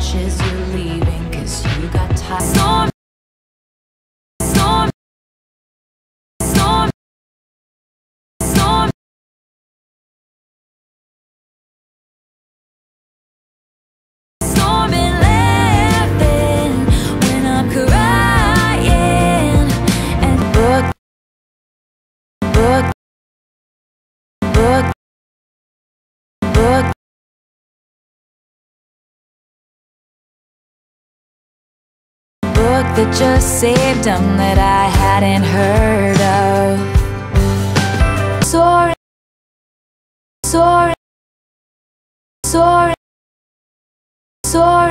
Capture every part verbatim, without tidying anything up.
cautious you're leaving, cause you got tired. Storm, storm, storm, storm. Storm and laughing when I'm crying. And book, book, book, book. Book that just saved them that I hadn't heard of. Soaring, soaring, soaring, soaring.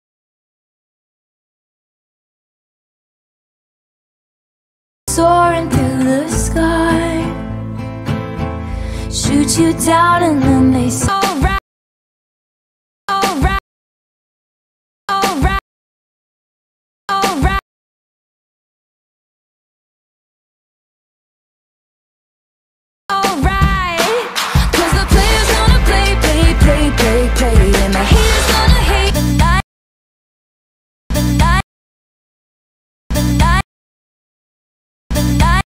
Soaring through the sky, shoot you down and then they say, alright, alright, alright, alright, alright. Cause the player's gonna play, play, play, play, play, and the haters gonna hate the night, the night, the night, the night.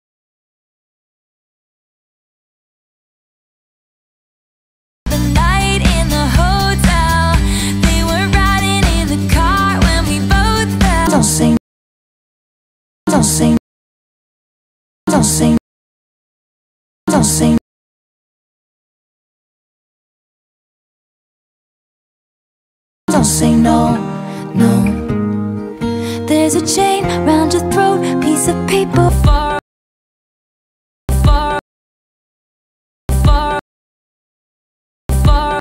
The night in the hotel, they were riding in the car when we both fell. Don't sing, don't sing, don't sing, don't sing, don't sing, no, no. There's a chain round your throat, piece of paper far, far, far, far,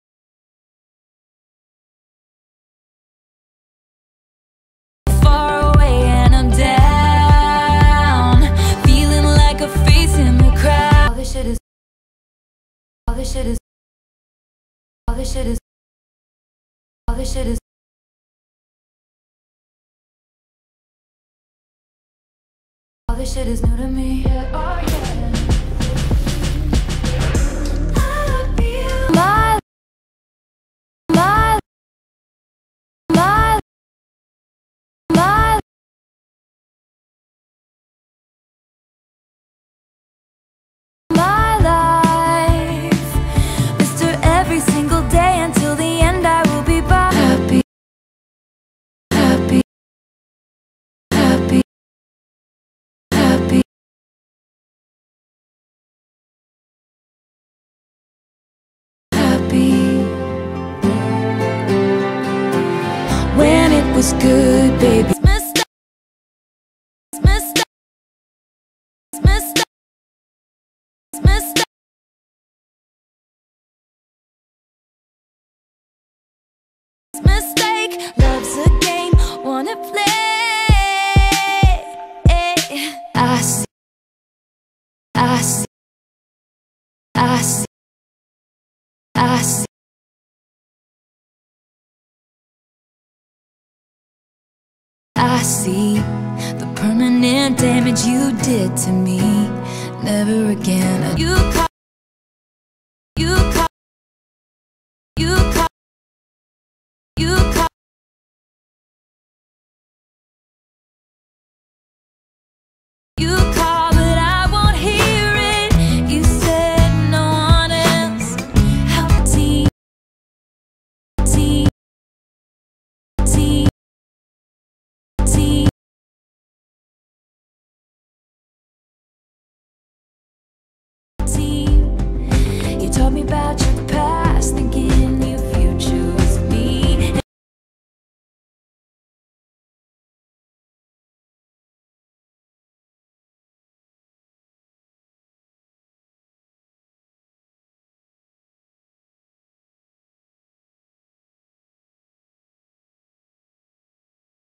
far away, and I'm down, feeling like a face in the crowd. All this shit is, all this shit is, all this shit is, all this shit is, all this shit is new to me. Yeah, oh yeah. I feel my, my, my, my, my life. Mister Every single day until the end I will be by. Happy, happy, happy, happy, happy. When it was good, baby. Mistake, mistake, mistake, mistake. Mistake, love's a game, wanna play. I see, I see, I see, I see, I see the permanent damage you did to me. Never again. You call, you call, you call, you call, you call, but I won't hear it. You said no one else. How deep, deep, deep, deep. You told me about your